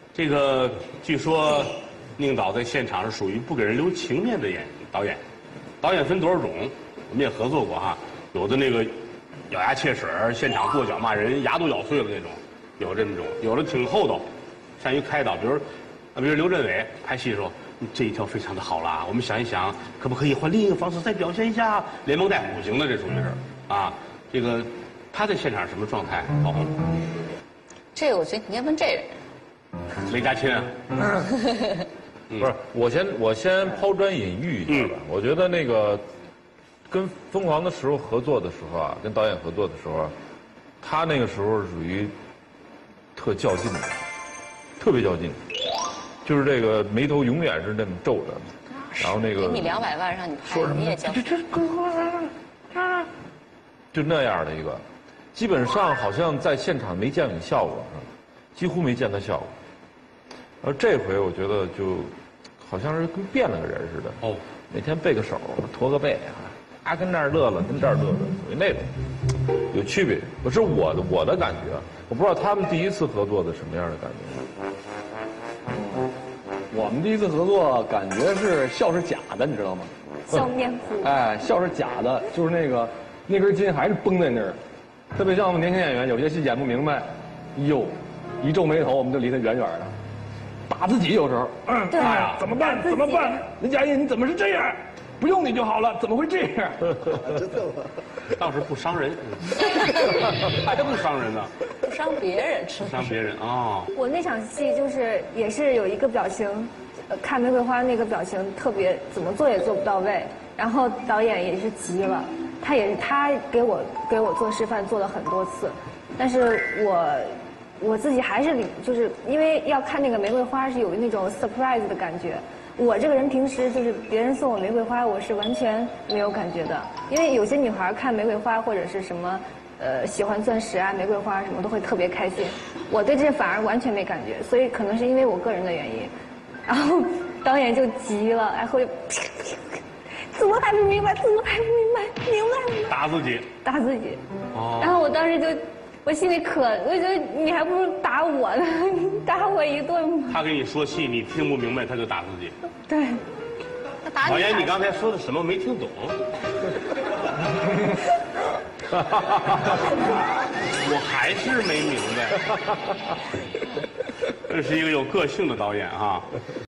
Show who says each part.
Speaker 1: 这个据说宁导在现场是属于不给人留情面的导演。导演分多少种，我们也合作过哈。有的那个咬牙切齿，现场跺脚骂人，牙都咬碎了那种，有这么种。有的挺厚道，善于开导。比如刘镇伟拍戏的时候，这一条非常的好啦，我们想一想，可不可以换另一个方式再表现一下？连蒙带唬型的，这属于是啊。这个他在现场什么状态？郝红，
Speaker 2: 这个我觉得你应该问这人。
Speaker 1: 雷佳亲啊。
Speaker 3: 不是，我先抛砖引玉一下吧。我觉得那个跟《疯狂的石头》合作的时候啊，跟导演合作的时候啊，他那个时候属于特较劲的，特别较劲，就是这个眉头永远是那么皱着，然后那个
Speaker 2: 给你200万让你拍，你也较。
Speaker 3: 就那样的一个，基本上好像在现场没见过效果，几乎没见到效果。而这回我觉得就好像是跟变了个人似的。哦，每天背个手，驼个背啊，跟那儿乐乐，跟这儿乐乐，属于那种有区别。不是我的感觉，我不知道他们第一次合作的什么样的感觉。
Speaker 4: 我们第一次合作感觉是笑是假的，你知道吗？
Speaker 5: 笑面虎。
Speaker 4: 哎，笑是假的，就是那根筋还是绷在那儿，特别像我们年轻演员，有些戏演不明白，哟，一皱眉头我们就离他远远的。打自己有时候，
Speaker 5: 对
Speaker 4: 呀，怎么办？怎么办？林佳音，你怎么是这样？不用你就好了，怎么会这样？
Speaker 1: 真的吗？倒是不伤人，还不伤人呢，
Speaker 2: 不伤别人，
Speaker 1: 不伤别人啊。
Speaker 5: 我那场戏也是有一个表情，看玫瑰花那个表情特别怎么做也做不到位，然后导演也是急了，他给我做示范做了很多次，但是我自己还是就是因为要看那个玫瑰花是有那种 surprise 的感觉。我这个人平时就是别人送我玫瑰花，我是完全没有感觉的。因为有些女孩看玫瑰花或者是什么，喜欢钻石啊、玫瑰花什么都会特别开心。我对这反而完全没感觉，所以可能是因为我个人的原因。然后导演就急了，然后就怎么还不明白？怎么还不明白？明白了吗？
Speaker 1: 打自己。
Speaker 5: 打自己。
Speaker 1: 哦。
Speaker 5: 然后我当时就。我心里我觉得你还不如打我呢，你打我一顿嘛。
Speaker 1: 他给你说戏，你听不明白，他就打自己。
Speaker 5: 对。
Speaker 2: 他打你。
Speaker 1: 导演，你刚才说的什么没听懂？我还是没明白。这是一个有个性的导演啊。